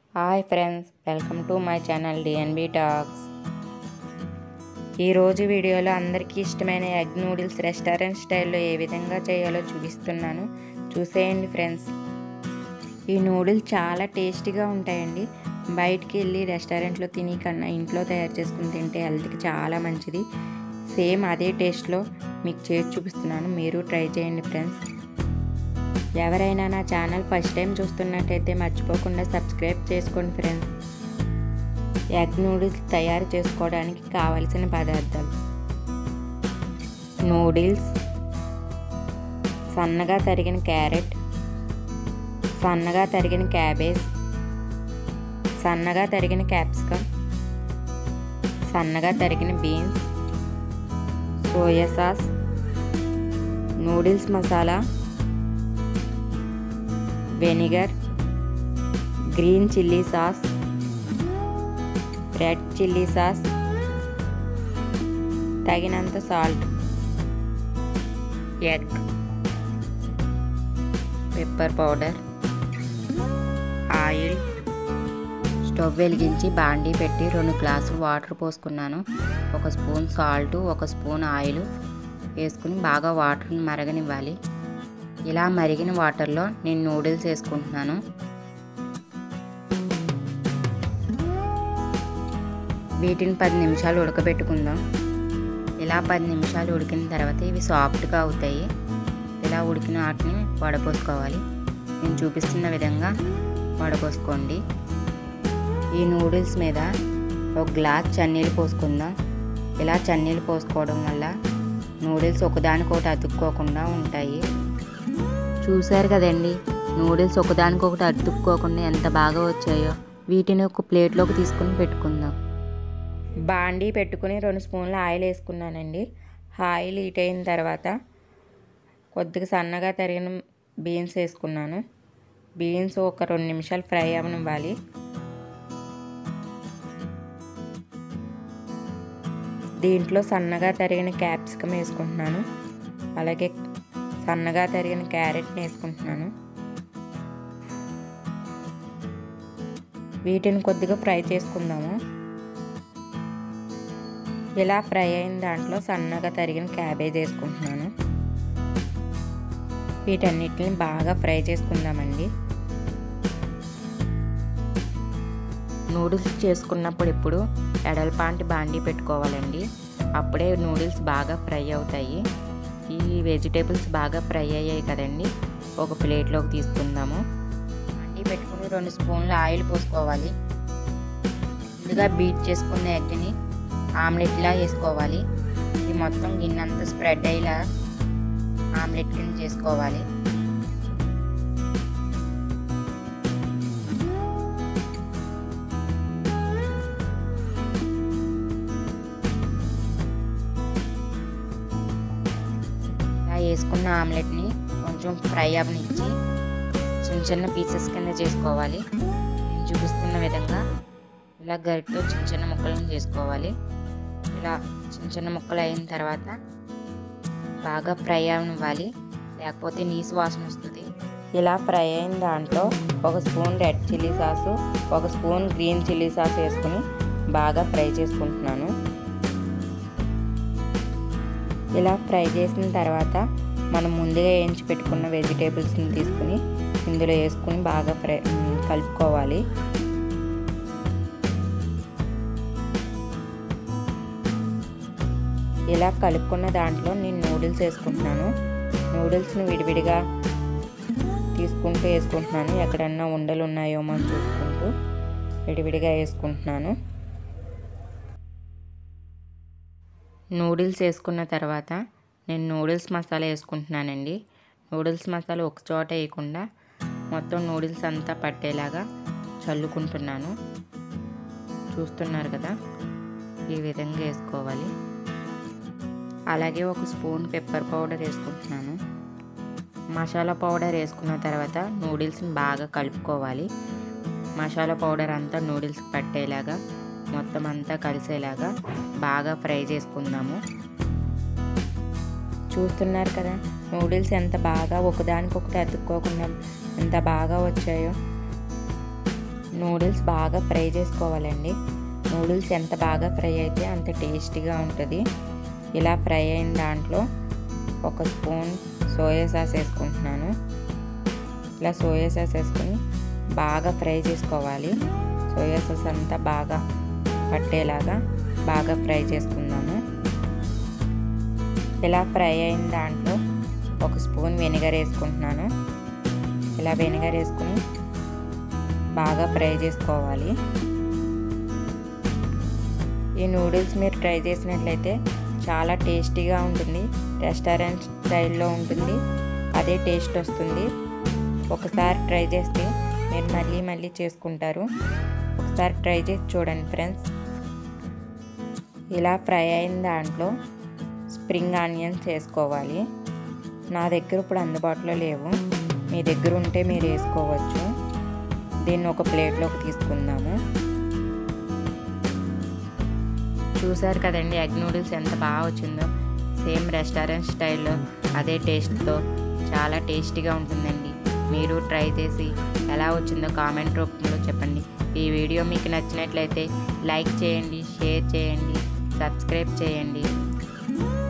Hi friends, welcome to my channel DNB talks. ఈరోజు వీడియోలో అందరికీ ఇష్టమైన ఎగ్ నూడిల్స్ రెస్టారెంట్ స్టైల్లో ఏ విధంగా చేయాలో చూపిస్తున్నాను. చూసేయండి ఫ్రెండ్స్. ఈ నూడిల్స్ చాలా టేస్టీగా ఉంటాయండి. బయటికి వెళ్ళి రెస్టారెంట్లో తిని కన్నా ఇంట్లో తయారు చేసుకుని తింటే హెల్త్కి చాలా మంచిది. సేమ్ అదే టేస్ట్లో మీకు చేసి చూపిస్తున్నాను. మీరు ట్రై చేయండి ఫ్రెండ్స్. ఎవరైనా నా ఛానల్ ఫస్ట్ టైం చూస్తున్నట్టయితే మర్చిపోకుండా సబ్స్క్రైబ్ చేసుకోండి ఫ్రెండ్స్. ఎగ్ నూడిల్స్ తయారు చేసుకోవడానికి కావలసిన పదార్థాలు: నూడిల్స్, సన్నగా తరిగిన క్యారెట్, సన్నగా తరిగిన క్యాబేజ్, సన్నగా తరిగిన క్యాప్సికమ్, సన్నగా తరిగిన beans, soya sauce, noodles masala, vinegar, green chilli sauce, red chilli sauce, తగినంత salt, egg, pepper powder, oil. Stove వెలిగించి బాండీ పెట్టి 2 గ్లాసులు వాటర్ పోసుకున్నాను. 1 స్పూన్ సాల్ట్, 1 స్పూన్ ఆయిల్ వేసుకుని బాగా వాటర్ని మరగనివ్వాలి. ఇలా మరిగిన వాటర్లో నేను నూడిల్స్ వేసుకుంటున్నాను. వీటిని 10 నిమిషాలు ఉడకబెట్టుకుందాం. ఇలా 10 నిమిషాలు ఉడికిన తర్వాత ఇవి సాఫ్ట్గా అవుతాయి. ఇలా ఉడికిన వాటిని వడపోసుకోవాలి. నేను చూపిస్తున్న విధంగా వడపోసుకోండి. ఈ నూడిల్స్ మీద 1 గ్లాస్ చన్నీళ్ళు పోసుకుందాం. ఇలా చన్నీళ్ళు పోసుకోవడం వల్ల నూడిల్స్ ఒకదానికొకటి అతుక్కోకుండా ఉంటాయి. చూశారు కదండి, నూడిల్స్ ఒకదానికొకటి అతుక్కోకుండా ఎంత బాగా వచ్చాయో. వీటిని ఒక ప్లేట్లోకి తీసుకుని పెట్టుకుందాం. బాండీ పెట్టుకుని 2 స్పూన్ల ఆయిల్ వేసుకున్నానండి. ఆయిల్ హీట్ అయిన తర్వాత కొద్దిగా సన్నగా తరిగిన బీన్స్ వేసుకున్నాను. బీన్స్ ఒక 2 నిమిషాలు ఫ్రై అవ్వనివ్వాలి. దీంట్లో సన్నగా తరిగిన క్యాప్సికమ్ వేసుకుంటున్నాను. అలాగే సన్నగా తరిగిన క్యారెట్ని వేసుకుంటున్నాను. వీటిని కొద్దిగా ఫ్రై చేసుకుందాము. ఇలా ఫ్రై అయిన దాంట్లో సన్నగా తరిగిన క్యాబేజ్ వేసుకుంటున్నాను. వీటన్నిటిని బాగా ఫ్రై చేసుకుందామండి. నూడిల్స్ చేసుకున్నప్పుడు ఇప్పుడు ఎడల్పాంటి బాండీ పెట్టుకోవాలండి. అప్పుడే నూడిల్స్ బాగా ఫ్రై అవుతాయి. ఈ వెజిటేబుల్స్ బాగా ఫ్రై అయ్యాయి కదండి, ఒక ప్లేట్లోకి తీసుకుందాము. బాండీ పెట్టుకుని 2 స్పూన్ల ఆయిల్ పోసుకోవాలి. ముందుగా బీట్ చేసుకున్న ఎగ్ని ఆమ్లెట్లా వేసుకోవాలి. ఇది మొత్తం గిన్నెంతా స్ప్రెడ్ అయ్యేలా ఆమ్లెట్ కింద చేసుకోవాలి. వేసుకున్న ఆమ్లెట్ని కొంచెం ఫ్రై అవ్వనిచ్చి చిన్న చిన్న పీసెస్ కింద చేసుకోవాలి. నేను చూపిస్తున్న విధంగా ఇలా గరిటతో చిన్న చిన్న ముక్కలను చేసుకోవాలి. ఇలా చిన్న చిన్న ముక్కలు అయిన తర్వాత బాగా ఫ్రై అవ్వాలి, లేకపోతే నీసు వాసన వస్తుంది. ఇలా ఫ్రై అయిన దాంట్లో 1 spoon red chilli sauce, 1 spoon green chilli sauce వేసుకుని బాగా ఫ్రై చేసుకుంటున్నాను. ఇలా ఫ్రై చేసిన తర్వాత మనం ముందుగా వేయించి పెట్టుకున్న వెజిటేబుల్స్ని తీసుకుని ఇందులో వేసుకుని బాగా కలుపుకోవాలి. ఇలా కలుపుకున్న దాంట్లో నేను నూడిల్స్ వేసుకుంటున్నాను. నూడిల్స్ని విడివిడిగా తీసుకుంటూ వేసుకుంటున్నాను. ఎక్కడన్నా ఉండలు ఉన్నాయో మనం చూసుకుంటూ విడివిడిగా వేసుకుంటున్నాను. నూడిల్స్ వేసుకున్న తర్వాత నేను నూడిల్స్ మసాలా వేసుకుంటున్నానండి. నూడిల్స్ మసాలా ఒక చోట వేయకుండా మొత్తం నూడిల్స్ అంతా పట్టేలాగా చల్లుకుంటున్నాను. చూస్తున్నారు కదా, ఈ విధంగా వేసుకోవాలి. అలాగే 1 స్పూన్ పెప్పర్ పౌడర్ వేసుకుంటున్నాను. మసాలా పౌడర్ వేసుకున్న తర్వాత నూడిల్స్ని బాగా కలుపుకోవాలి. మసాలా పౌడర్ అంతా నూడిల్స్కి పట్టేలాగా మొత్తం అంతా కలిసేలాగా బాగా ఫ్రై చేసుకుందాము. చూస్తున్నారు కదా, నూడిల్స్ ఎంత బాగా ఒకదానికొకటి అతుక్కోకుండా ఎంత బాగా వచ్చాయో. నూడిల్స్ బాగా ఫ్రై చేసుకోవాలండి. నూడిల్స్ ఎంత బాగా ఫ్రై అయితే అంత టేస్టీగా ఉంటుంది. ఇలా ఫ్రై అయిన దాంట్లో ఒక స్పూన్ సోయా సాస్ వేసుకుంటున్నాను. ఇలా సోయా సాస్ వేసుకొని బాగా ఫ్రై చేసుకోవాలి. సోయా సాస్ అంతా బాగా పట్టేలాగా బాగా ఫ్రై చేసుకుందాము. ఇలా ఫ్రై అయిన దాంట్లో ఒక స్పూన్ వెనిగర్ వేసుకుంటున్నాను. ఇలా వెనిగర్ వేసుకుని బాగా ఫ్రై చేసుకోవాలి. ఈ నూడిల్స్ మీరు ట్రై చేసినట్లయితే చాలా టేస్టీగా ఉంటుంది. రెస్టారెంట్ స్టైల్లో ఉంటుంది. అదే టేస్ట్ వస్తుంది. ఒకసారి ట్రై చేస్తే మీరు మళ్ళీ మళ్ళీ చేసుకుంటారు. ఒకసారి ట్రై చేసి చూడండి ఫ్రెండ్స్. ఇలా ఫ్రై అయిన దాంట్లో స్ప్రింగ్ ఆనియన్స్ వేసుకోవాలి. నా దగ్గర ఇప్పుడు అందుబాటులో లేవు. మీ దగ్గర ఉంటే మీరు వేసుకోవచ్చు. దీన్ని ఒక ప్లేట్లోకి తీసుకుందాము. చూసారు కదండి ఎగ్ నూడిల్స్ ఎంత బాగా వచ్చిందో. సేమ్ రెస్టారెంట్ స్టైల్లో అదే టేస్ట్తో చాలా టేస్టీగా ఉంటుందండి. మీరు ట్రై చేసి ఎలా వచ్చిందో కామెంట్ రూపంలో చెప్పండి. ఈ వీడియో మీకు నచ్చినట్లయితే లైక్ చేయండి, షేర్ చేయండి, సబ్స్క్రైబ్ చేయండి.